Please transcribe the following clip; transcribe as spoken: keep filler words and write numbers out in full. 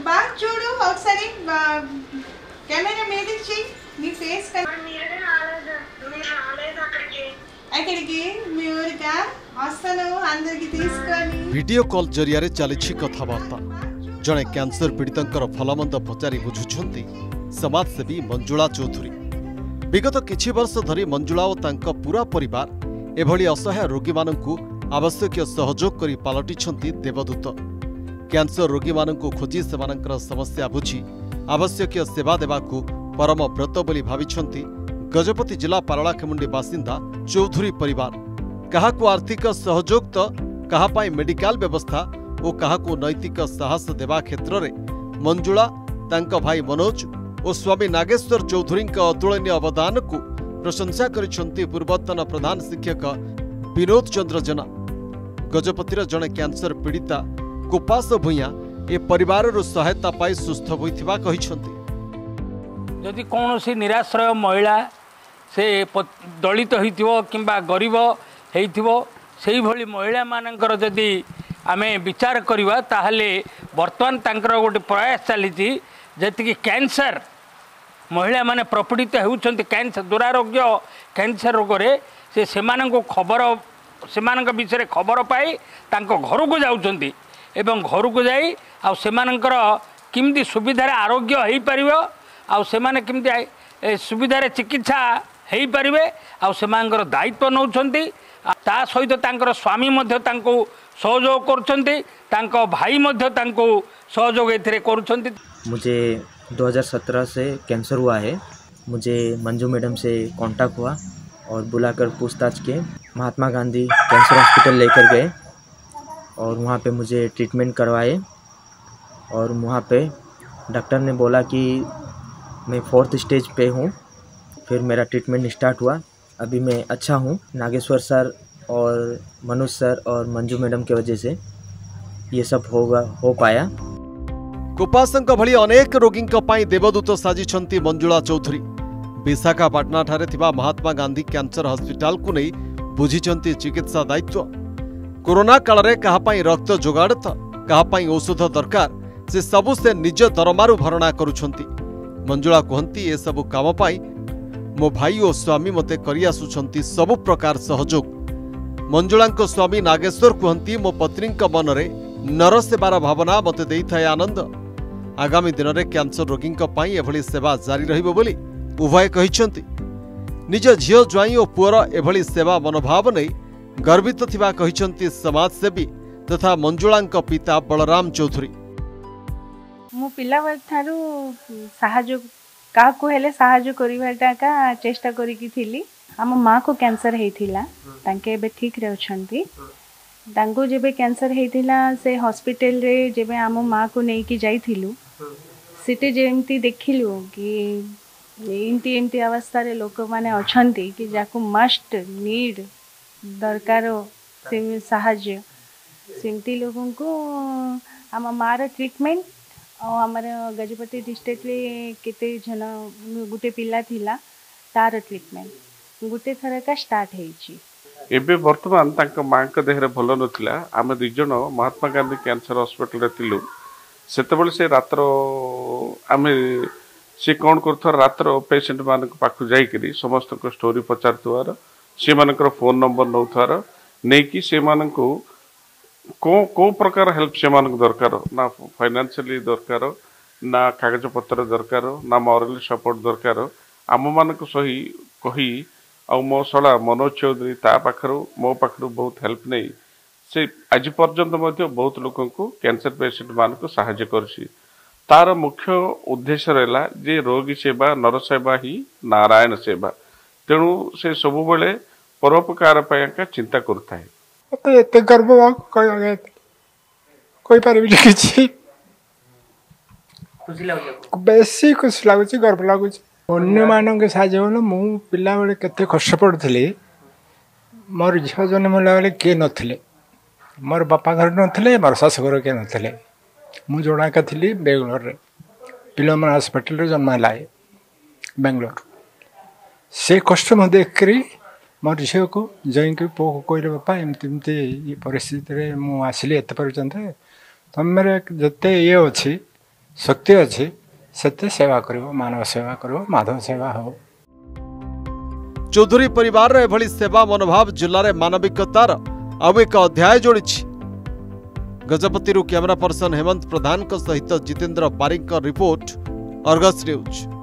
బాగా చూడు ఒకసారి కెమెరా మీదకి చెయ్యి నీ ఫేస్ అక్కడికి మీ ఊరికా వస్తాను అందరికి తీసుకొని वीडियो कॉल जरिया चली कथबार्ता जड़े कैंसर पीड़ितर भलमंद पचारि बुझुंट समाजसेवी मंजुला चौधरी विगत किछि वर्ष धरी मंजुला और तांका पूरा परिवार एभली असहाय रोगी माननकु आवश्यक सहयोग करी पालटिछंती देवदूत कैंसर रोगी माननकु खोजी सेमानंकर समस्या बुझी आवश्यक सेवा देवाकु परम व्रत बोली भाविछंती गजपति जिला पारलाखेमुंडी बासिंदा चौधरी परिवार काहाकु आर्थिक सहयोग तो काहापाई मेडिकल व्यवस्था और काहाकु नैतिक साहस देवा क्षेत्र में मंजुला तांका भाई मनोज और स्वामी नागेश्वर चौधरी अतुलनीय अवदान को प्रशंसा करिसेंती पूर्वतन प्रधान शिक्षक विनोद चंद्र जेना गजपतिर जड़े कैंसर पीड़िता कुपास भूया ए परिवार सहायता पाई सुस्थ होइथिबा कहिसेंती। यदि कौन सी निराश्रय महिला से दलित होइथिबो किंबा गरीब होइथिबो सेही भली महिला मानकर जदि आमे विचार करिवा ताहले वर्तमान तांकर गोटे प्रयास चली जी कैंसर महिला माने प्रपीड़ित होउछंती कैंसर दुरारोग्य कैंसर रोग रे से सेमान को खबर सेमान विषय खबर पाई तांको घर को जाउछंती एवं घर को जाई आ सेमानकर किमती सुविधार आरोग्य हो पारिबो आ सेमाने किमती सुविधार चिकित्सा हो पारिबे आ सेमानकर दायित्व नौछंती ता सहित तांकर स्वामी मध्य तांको सहयोग करुछंती तांको भाई मध्य तांको सहयोग एथिरे करुछंती। मुझे दो हज़ार सत्रह से कैंसर हुआ है। मुझे मंजू मैडम से कांटेक्ट हुआ और बुलाकर पूछताछ के महात्मा गांधी कैंसर हॉस्पिटल लेकर गए और वहाँ पे मुझे ट्रीटमेंट करवाए और वहाँ पे डॉक्टर ने बोला कि मैं फोर्थ स्टेज पे हूँ। फिर मेरा ट्रीटमेंट स्टार्ट हुआ। अभी मैं अच्छा हूँ। नागेश्वर सर और मनोज सर और मंजू मैडम की वजह से ये सब होगा हो पाया। कुपासंक भली अनेक रोगी देवदूत साजिछंती मंजुला चौधरी विशाखापाटना ठारे थिबा महात्मा गांधी कैंसर हॉस्पिटल को नहीं बुझिछंती चिकित्सा दायित्व। कोरोना काल रे कहापाई रक्त जोगाड़ तो कहापाई औषध दरकार से सबु से निज दरमारु भरणा करुछंती। मंजुला कहती ए सबु काम पाई मो भाई और स्वामी मते करि आसुछंती सबु प्रकार सहयोग। मंजुला स्वामी नागेश्वर कहती मो पत्नी मन रे नर सेवार भावना मते देइथाय आनंद। आगामी दिन में कैंसर रोगी एभली सेवा जारी रहिबो बोली उभय कहिछंती। निज झियो ज्वाई और पुअर एभली सेवा मनोभाव नहीं गर्वित थिबा कहिछंती समाजसेवी तथा मंजुला पिता बलराम चौधरी। मो पिला थारु साहाय्य का को हेले साहाय्य करिवाटा का चेष्टा करिकी थिली। हम माँ को कैंसर हेथिला तांके एबे ठीक रहउछंती। तांको जेबे कैंसर हेथिला से हॉस्पिटल रे जेबे आम माँ को नेकी जाइथिलु सिटे जेमती देखिलु कि एमती एमती अवस्था रे लोक माने अछंती कि जाको मस्ट नीड दरकार से साहाय्य सेमती लोगों को आम मार ट्रीटमेंट और आमर गजपति डिस्ट्रिक्ट रे केते जन गुटे पिला थिला तार ट्रीटमेंट गुटे थर का स्टार्ट हेची। एबे वर्तमान तांका मां का देहरे भलो नथिला। आमे दुई जन महात्मा गांधी कैंसर हॉस्पिटल रे थिलु। सेतेबेले से रात्र आमे से कोन करथर रात्र पेशेंट मान पाखु जाई करी समस्त को स्टोरी पचारथुवार से मानकर फोन नंबर नौथार नै कि से मानको को को प्रकार हेल्प से मानक दरकार ना फाइनेंशियली दरकार ना कागज पत्र दरकार ना मॉरल सपोर्ट दरकार आम मानक सही कही आ मो सला मनोज चौधरी ता पाखरु मो पाखरु बहुत हेल्प नहीं से आज पर्यंत मध्य बहुत लोक को कैंसर पेशेंट मान को सहायता करसी। तार मुख्य उद्देश्य रहला जे रोगी सेवा नर सेवा ही नारायण सेवा तेणु से सब बेले परोपकार का चिंता करता है। तो एते गर्व कोई कोई पारे किछि खुशी लागु बेसी खुशी लागु गर्व लागु अन्य मानक साहाय्य बोले मु पिला बेले केते कष्ट पड़ुथली। मोर झियो जन्म होला बेले के नथिले मोर बापा घर नथिले मोर सास घर के नथिले मु जोड़ा का थी बेंगलोर रे पिलोमन हॉस्पिटल रे जन्म लाए बेंगलोर से कष्ट म देख करी मोर झियो को जई के पो को कहले बापा एमती एमती परिस्थिति रे मु आसली एत पर्यंत तुम मेरे जते ये अच्छी शक्ति अच्छी सेते सेवा करिवो मानव सेवा करिवो माधव सेवा हो। चौधुरी परिवार रे एभली सेवा मनोभाव जिले में मानविकतार आउ एक अध्याय जोड़ी। गजपति कैमरा पर्सन हेमंत प्रधान सहित Jitendra Barik report Argus news.